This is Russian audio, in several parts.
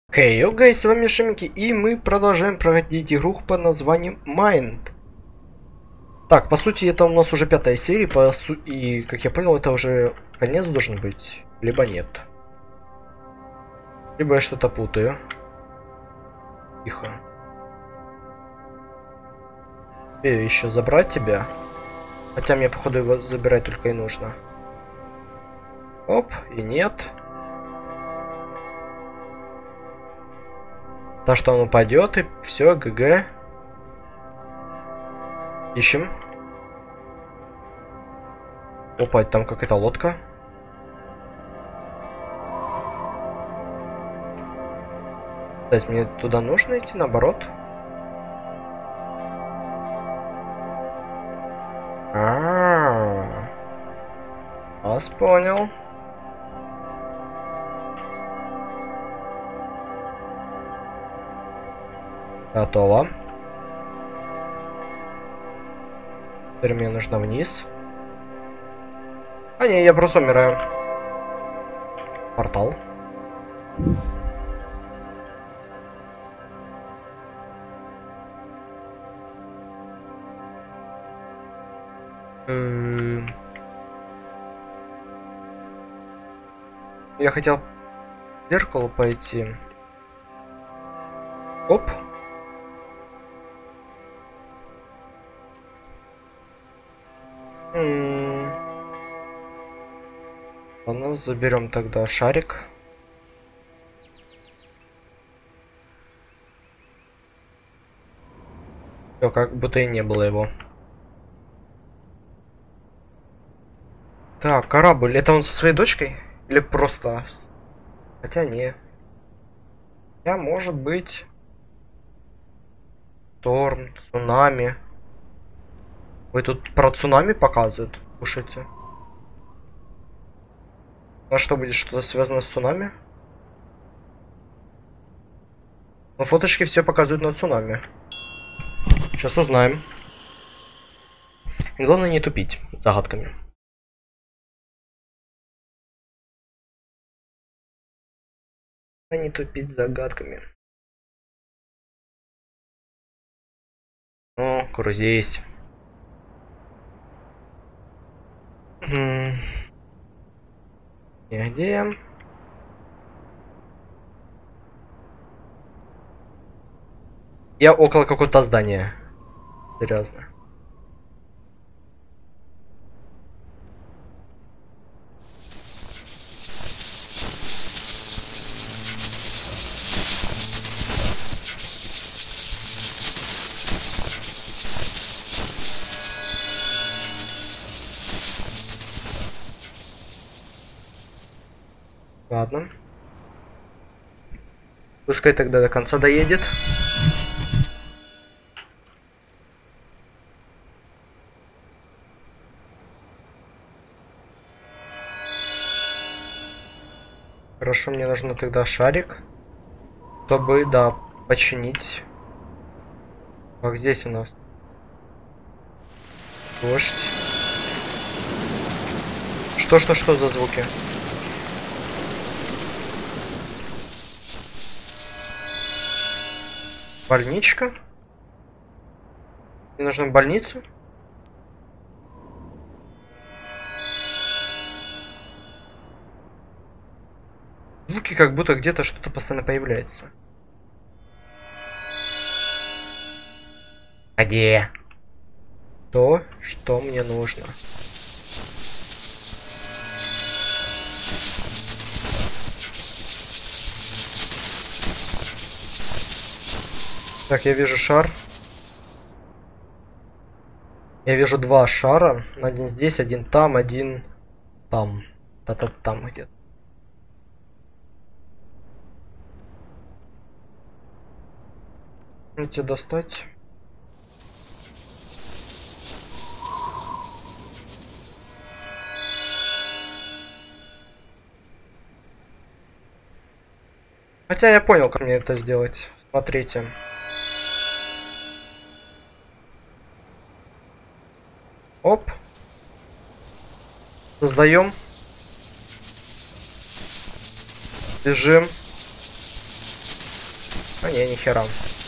Хей, йо, гайс, с вами Шимики, и мы продолжаем проходить игру под названием Mind. Так, по сути, это у нас уже 5-я серия, и, как я понял, это уже конец должен быть, либо нет. Либо я что-то путаю. Тихо. Еще забрать тебя. Хотя мне, походу, его забирать только и нужно. Оп, и нет. То, что он упадет, и все, ГГ. Ищем. Опа, там какая-то лодка. То есть мне туда нужно идти, наоборот? Вас понял. Готово. Теперь мне нужно вниз. А не, я просто умираю. Портал. Я хотел к зеркалу пойти. Оп. Ладно, заберем тогда шарик. Все, как будто и не было его. Так, корабль. Это он со своей дочкой? Или просто... Хотя не. Хотя может быть... Торн, цунами. Ой, тут про цунами показывают. Слушайте. А что будет, что-то связано с цунами? Но фоточки все показывают на цунами. Сейчас узнаем. И главное не тупить загадками. Не тупить загадками. О, грузись. Где? Я около какого-то здания. Серьезно. Ладно. Пускай тогда до конца доедет. Хорошо, мне нужно тогда шарик, чтобы, да, починить. Как здесь у нас? Дождь. Что за звуки? Больничка? Мне нужно в больницу? Звуки как будто где-то что-то постоянно появляется. Где? То, что мне нужно. Так, я вижу шар. Я вижу два шара. Один здесь, один там, один там. Там где-то. Можете достать. Хотя я понял, как мне это сделать. Смотрите. Оп. Создаем. Бежим. А не, нихера.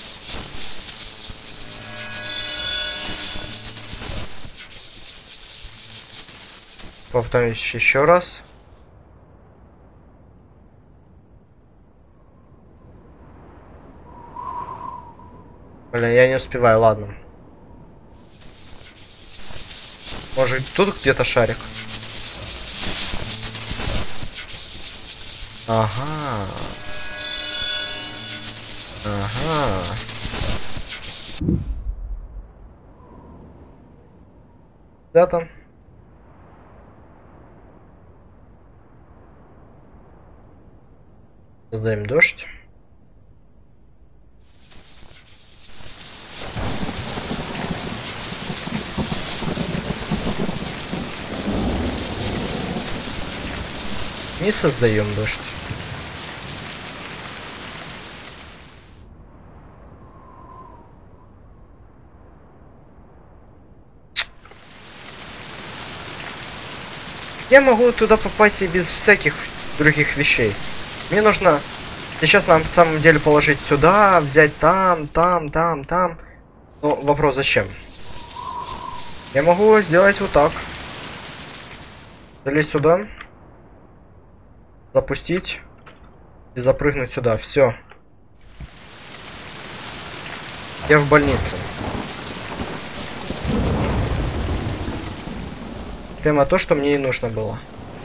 Повторюсь еще раз. Блин, я не успеваю, ладно. Может, тут где-то шарик? Ага. Ага. Да там. Создаем дождь. Не создаем дождь. Я могу туда попасть и без всяких других вещей. Мне нужно сейчас на самом деле положить сюда, взять там. Но вопрос зачем? Я могу сделать вот так. Залезть сюда. Запустить. И запрыгнуть сюда. Все. Я в больнице. Прямо то, что мне и нужно было.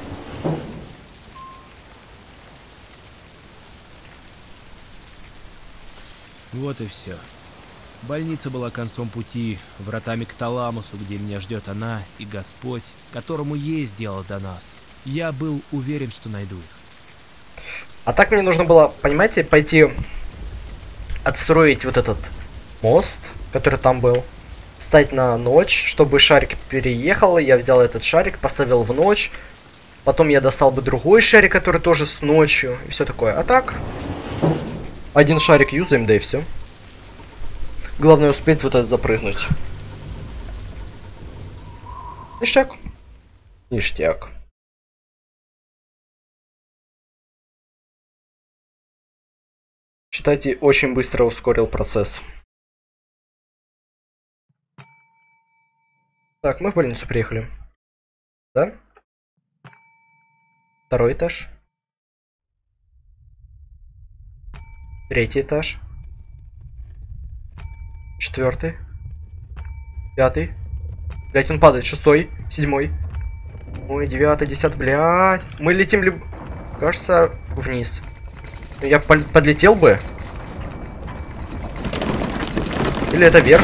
Вот и все. Больница была концом пути, вратами к Таламусу, где меня ждет она и Господь, которому есть дело до нас. Я был уверен, что найду их. А так мне нужно было, понимаете, пойти отстроить вот этот мост, который там был. Встать на ночь, чтобы шарик переехал. Я взял этот шарик, поставил в ночь. Потом я достал бы другой шарик, который тоже с ночью. И все такое. А так, один шарик юзаем, да и все. Главное успеть вот это запрыгнуть. Ништяк. Ништяк. Считайте, очень быстро ускорил процесс. Так, мы в больницу приехали. Да? Второй этаж. Третий этаж. Четвертый. Пятый. Блять, он падает. Шестой. Седьмой. Ой, девятый, десятый, блядь. Мы летим ли... Кажется, вниз. Я подлетел бы. Или это вверх?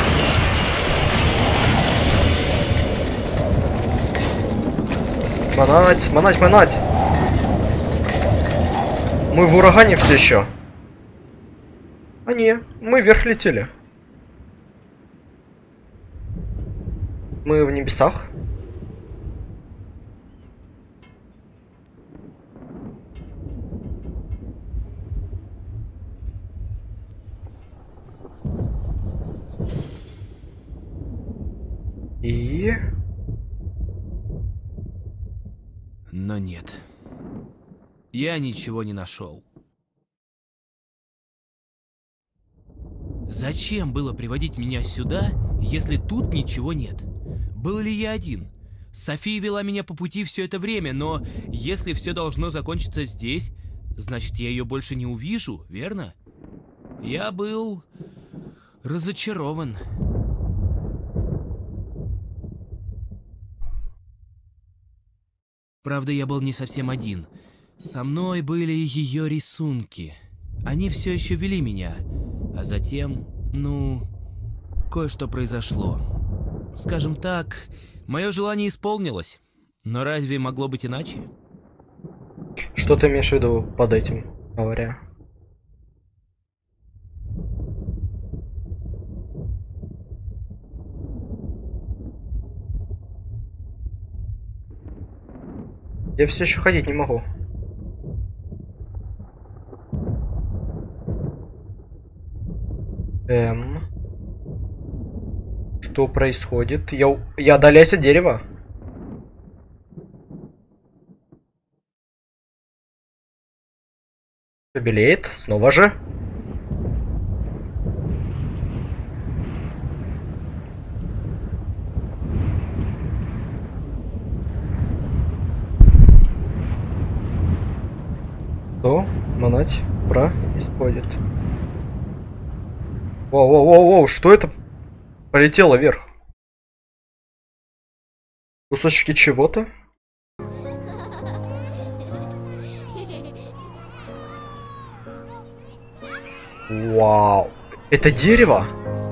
Манать, манать, манать. Мы в урагане все еще. А не, мы вверх летели. Мы в небесах. И... Но нет. Я ничего не нашел. Зачем было приводить меня сюда, если тут ничего нет? Был ли я один? София вела меня по пути все это время, но если все должно закончиться здесь, значит, я ее больше не увижу, верно? Я был разочарован. Правда, я был не совсем один. Со мной были ее рисунки. Они все еще вели меня. А затем, кое-что произошло. Скажем так, мое желание исполнилось. Но разве могло быть иначе? Что ты имеешь в виду под этим, говоря? Я все еще ходить не могу. Что происходит? Я отдаляюсь от дерева. Белеет, снова же. Манать происходит. Воу, что это полетело вверх? Кусочки чего-то? Вау. Это дерево?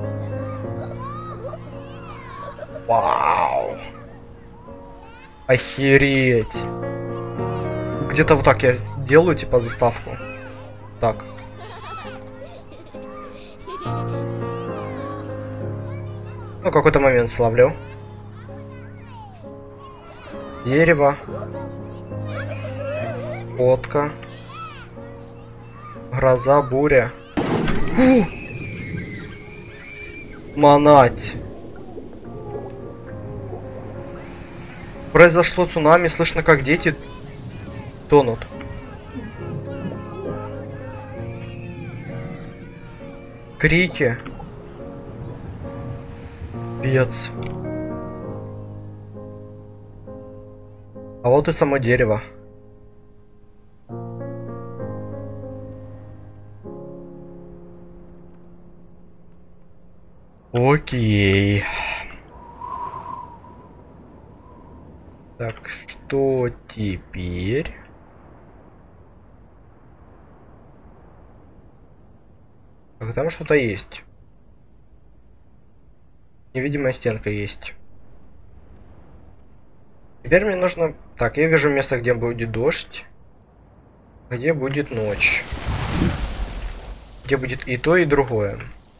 Вау. Охереть. Где-то вот так я делаю, типа, заставку. Так. Ну, какой-то момент словлю. Дерево. Фотка. Гроза, буря. Манать. Произошло цунами, слышно, как дети тонут. Крики. Пец. А вот и само дерево. Окей. Так, что теперь? Так, там что-то есть. Невидимая стенка есть. Теперь мне нужно... Так, я вижу место, где будет дождь. Где будет ночь. Где будет и то, и другое.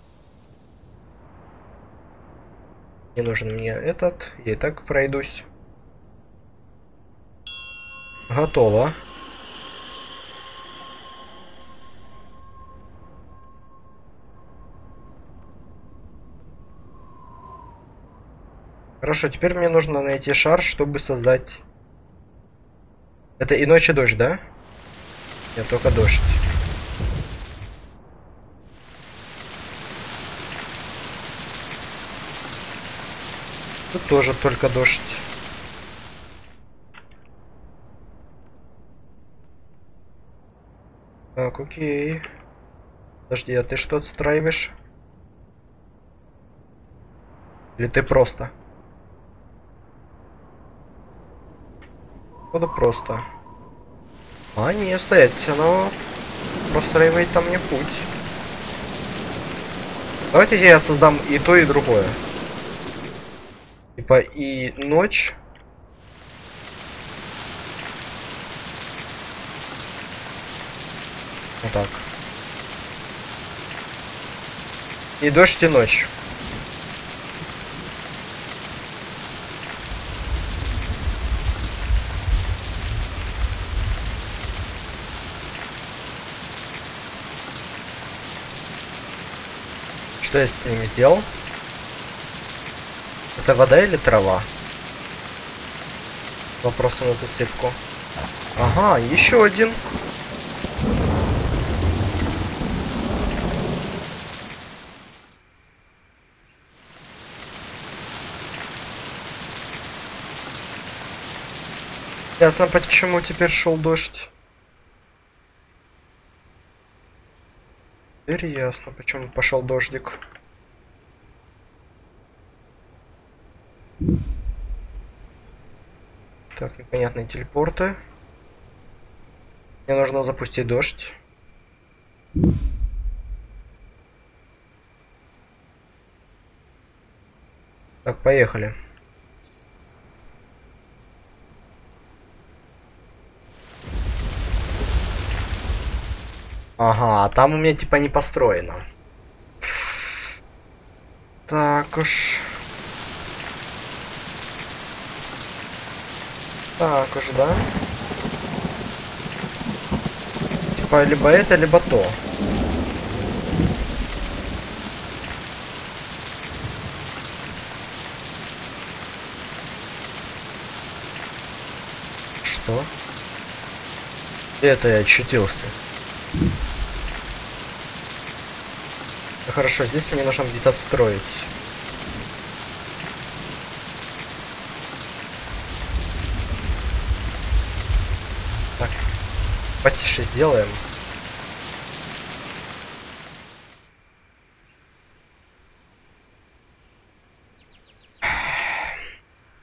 Не нужен мне этот. Я и так пройдусь. Готово. Хорошо, теперь мне нужно найти шар, чтобы создать... Это и ночь, и дождь, да? Нет, только дождь. Тут тоже только дождь. Так, окей. Подожди, а ты что отстраиваешь? Или ты просто? Походу просто. А, не, стоять, оно простраивает там мне путь. Давайте я создам и то, и другое. Типа и ночь. Вот так. И дождь, и ночь. Что я с ними сделал? Это вода или трава? Вопросы на засыпку. Ага, еще один. Ясно, почему теперь шел дождь. Теперь ясно, почему пошел дождик. Так, непонятные телепорты. Мне нужно запустить дождь. Так, поехали. Ага, там у меня типа не построено. Так уж. Так уж, да? Типа либо это, либо то. Что? Это я очутился. Ну, хорошо, здесь мне нужно где-то отстроить. Так, потише сделаем.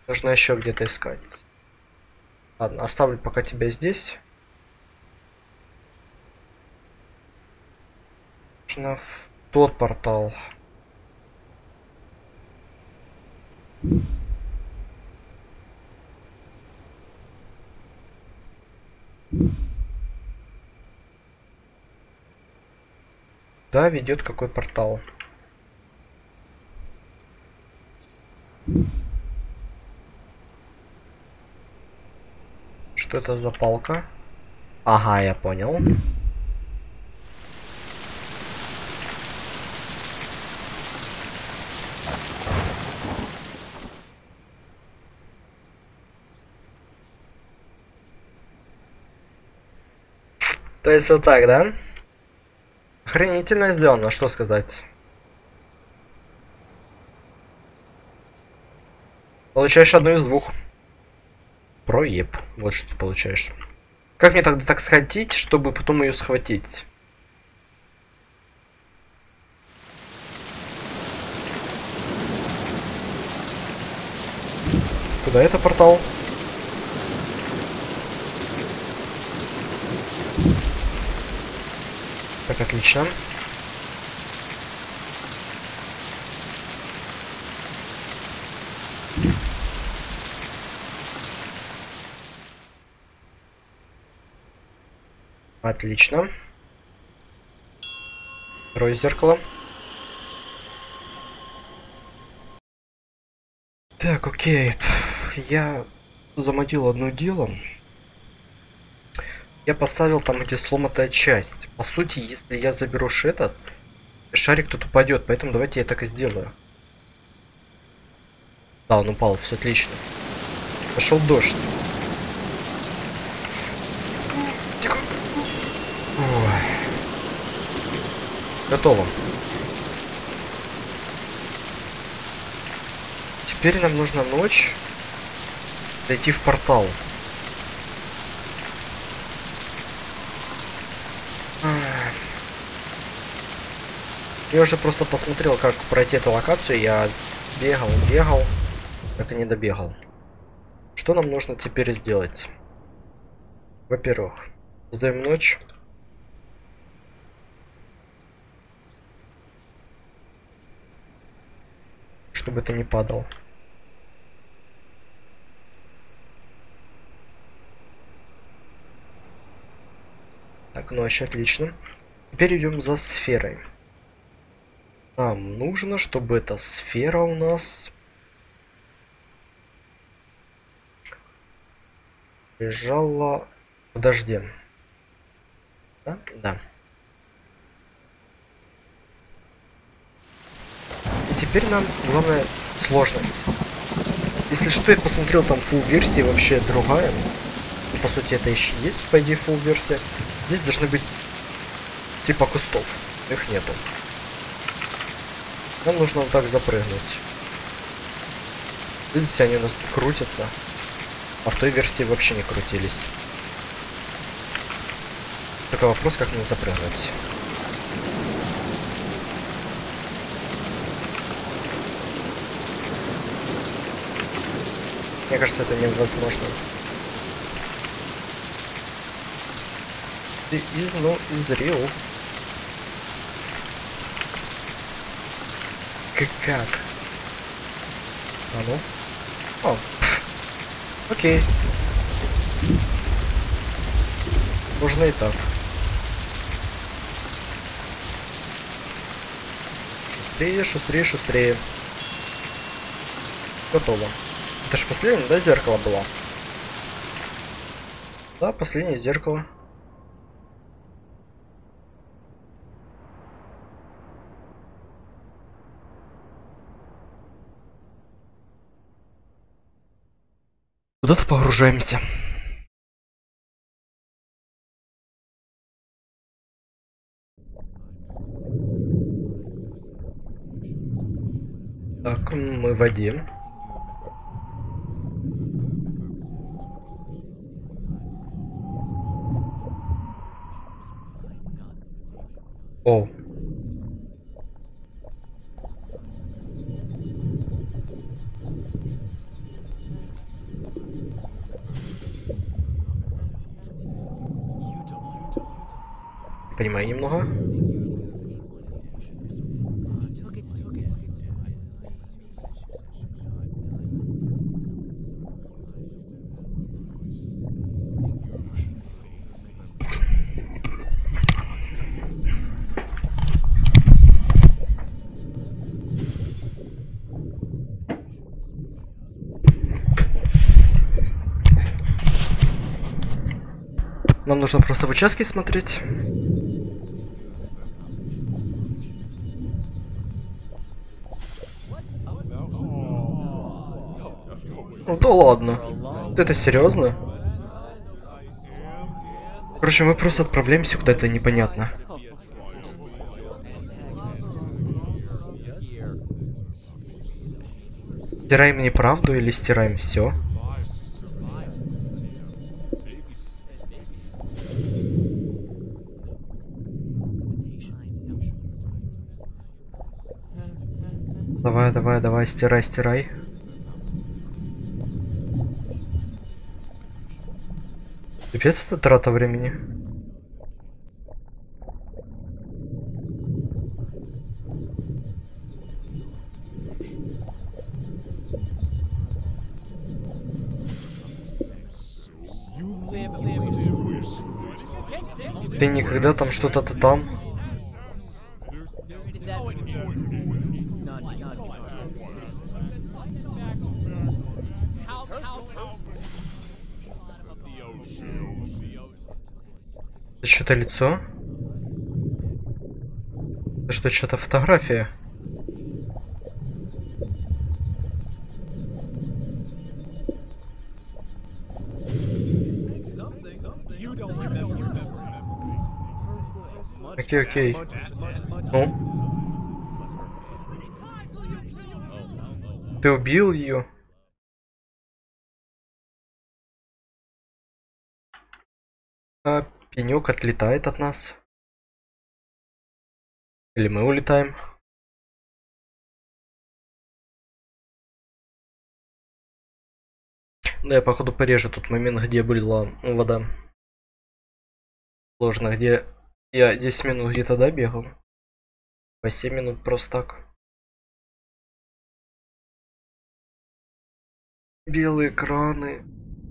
Нужно еще где-то искать. Ладно, оставлю пока тебя здесь. Нужно в тот портал. Да, ведет какой портал. Что это за палка? Ага, я понял. То есть вот так, да? Охренительно сделано, что сказать. Получаешь одну из двух. Проеб. Вот что ты получаешь. Как мне тогда так схватить, чтобы потом ее схватить? Куда это портал? Так, отлично. Отлично. Второе зеркало. Так, окей. Я замодил одно дело. Я поставил там, где сломатая часть. По сути, если я заберу этот, шарик тут упадет, поэтому давайте я так и сделаю. Да, он упал, все отлично. Пошел дождь. Ой. Готово. Теперь нам нужна ночь. Зайти в портал. Я уже просто посмотрел, как пройти эту локацию. Я бегал, так и не добегал. Что нам нужно теперь сделать? Во-первых, создаем ночь. Чтобы это не падало. Так, ночь, отлично. Теперь идем за сферой. Нам нужно, чтобы эта сфера у нас лежала в дожде. Да? Да. И теперь нам главное сложность. Если что, я посмотрел, там full версия вообще другая. И, по сути, это еще есть, по идее, full версия. Здесь должны быть типа кустов. Их нету. Нам нужно вот так запрыгнуть. Видите, они у нас крутятся. А в той версии вообще не крутились. Только вопрос, как мне запрыгнуть. Мне кажется, это невозможно. Ты изрил. Как? А ну? О. Окей. Можно и так. Шустрее, шустрее, шустрее. Готово. Это ж последнее, да, зеркало было? Да, последнее зеркало. Куда-то погружаемся. Так, мы в воде. О. понимаю немного. Нам нужно просто в участке смотреть. Ну да ладно. Это серьезно? Короче, мы просто отправляемся куда-то непонятно. Стираем неправду или стираем все? Давай, давай, давай, стирай, стирай. Пипец, это трата времени. Ты никогда там что-то там. Это что-то лицо? Это что, что-то фотография? Окей, окей. Ну? Ты убил ее? А пенек отлетает от нас. Или мы улетаем? Да, я походу порежу тот момент, где была вода. Сложно, где я 10 минут где-то добегал. По 7 минут просто так. Белые экраны.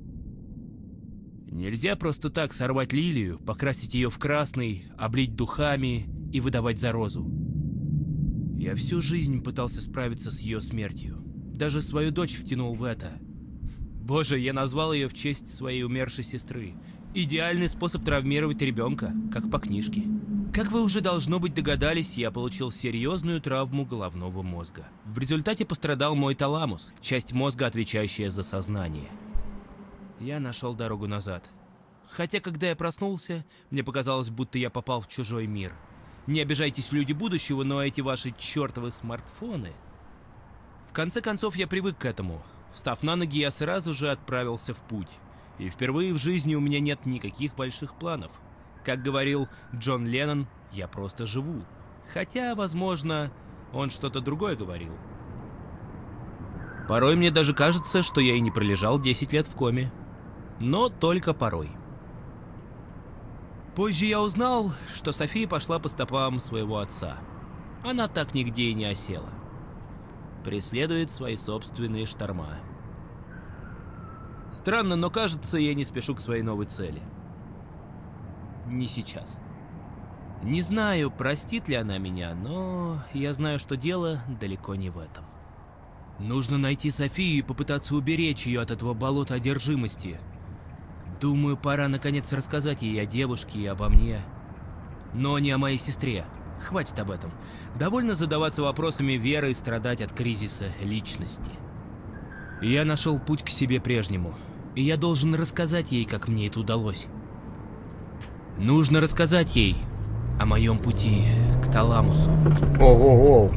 Нельзя просто так сорвать лилию, покрасить ее в красный, облить духами и выдавать за розу. Я всю жизнь пытался справиться с ее смертью. Даже свою дочь втянул в это. Боже, я назвал ее в честь своей умершей сестры. Идеальный способ травмировать ребенка, как по книжке. Как вы уже должно быть догадались, я получил серьезную травму головного мозга. В результате пострадал мой таламус, часть мозга, отвечающая за сознание. Я нашел дорогу назад. Хотя, когда я проснулся, мне показалось, будто я попал в чужой мир. Не обижайтесь, люди будущего, но эти ваши чертовы смартфоны... В конце концов, я привык к этому. Встав на ноги, я сразу же отправился в путь. И впервые в жизни у меня нет никаких больших планов. Как говорил Джон Леннон, я просто живу. Хотя, возможно, он что-то другое говорил. Порой мне даже кажется, что я и не пролежал 10 лет в коме. Но только порой. Позже я узнал, что София пошла по стопам своего отца. Она так нигде и не осела. Преследует свои собственные шторма. Странно, но кажется, я не спешу к своей новой цели. Не сейчас. Не знаю, простит ли она меня, но я знаю, что дело далеко не в этом. Нужно найти Софию и попытаться уберечь ее от этого болота одержимости. Думаю, пора наконец рассказать ей о девушке и обо мне. Но не о моей сестре. Хватит об этом. Довольно задаваться вопросами веры и страдать от кризиса личности. Я нашел путь к себе прежнему. И я должен рассказать ей, как мне это удалось. Нужно рассказать ей о моем пути к таламусу. Оу-оу-оу.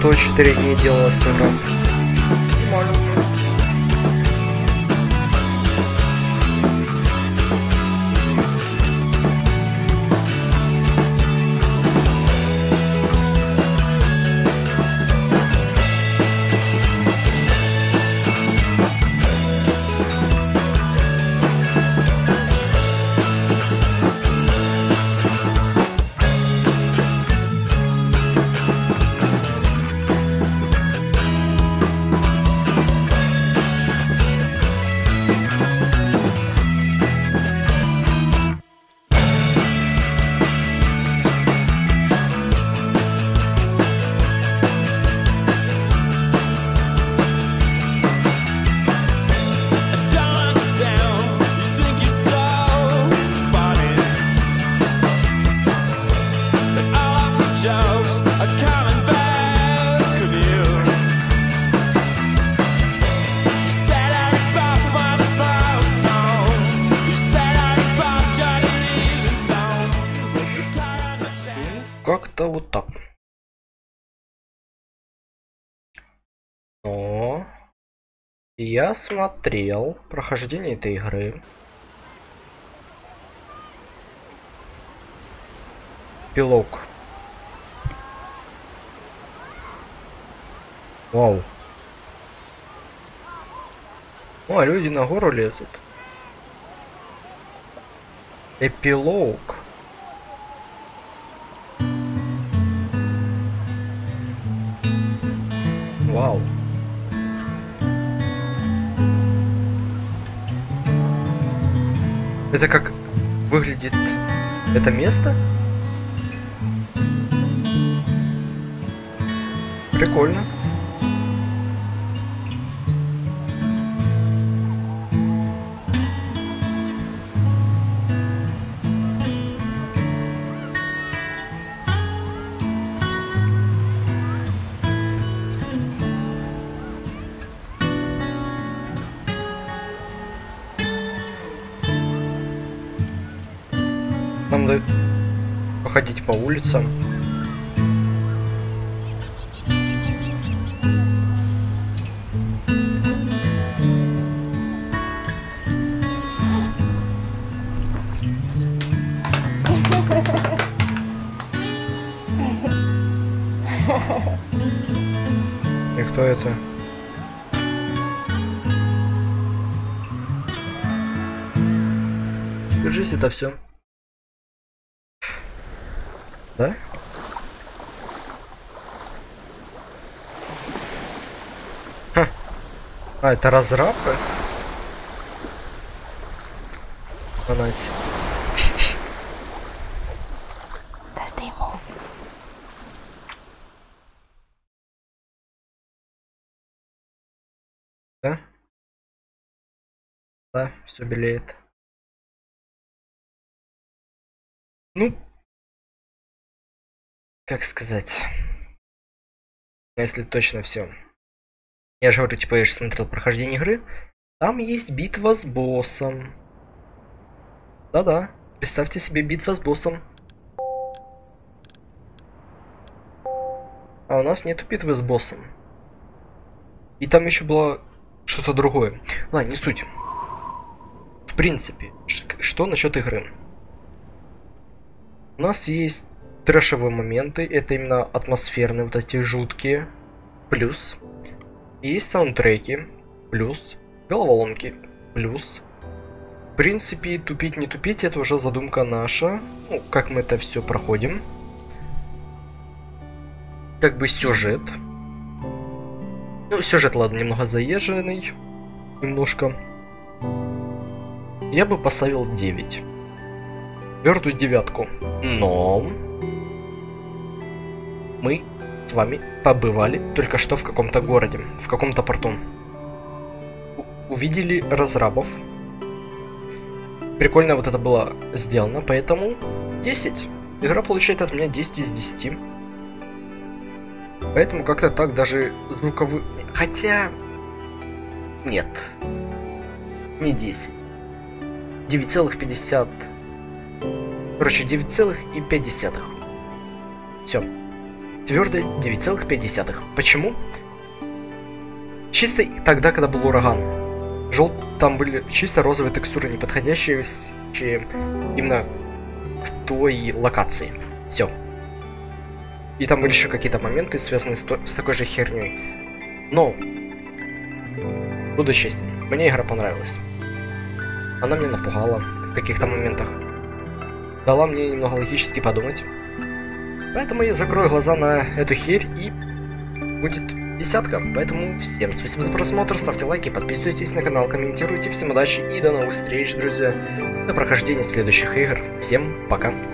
что 4 дней делалась игра. Нормально. Как-то вот так. Но я смотрел прохождение этой игры. Пилок. Вау. О, люди на гору лезут. Эпилог. Вау. Это как выглядит это место? Прикольно. Нам дают походить по улицам. И кто это? Держись, это все. Да? Ха. А, это разрабы? Фанати. Да? Да, все белеет. Ну, как сказать, если точно все. Я же говорю, типа, я же смотрел прохождение игры. Там есть битва с боссом. Да-да, представьте себе, битва с боссом. А у нас нету битвы с боссом. И там еще было что-то другое. Ладно, не суть. В принципе, что насчет игры? У нас есть трэшевые моменты, это именно атмосферные, вот эти жуткие, плюс. Есть саундтреки, плюс. Головоломки, плюс. В принципе, тупить не тупить, это уже задумка наша. Ну, как мы это все проходим. Как бы сюжет. Ну, сюжет, ладно, немного заезженный. Немножко. Я бы поставил 9. Твердую 9. Но мы с вами побывали только что в каком-то городе, в каком-то порту. Увидели разрабов. Прикольно вот это было сделано, поэтому 10. Игра получает от меня 10 из 10. Поэтому как-то так даже звуковые... Хотя... Нет. Не 10. 9,50. Короче, 9,5. Все. твердое 9,5. Почему? Чисто тогда, когда был ураган. Там были чисто розовые текстуры, не подходящие именно к той локации. Все. И там были еще какие-то моменты, связанные с такой же херней. Но, буду честен, мне игра понравилась. Она меня напугала в каких-то моментах. Дала мне немного логически подумать. Поэтому я закрою глаза на эту херь и будет 10. Поэтому всем спасибо за просмотр, ставьте лайки, подписывайтесь на канал, комментируйте. Всем удачи и до новых встреч, друзья. До прохождения следующих игр. Всем пока.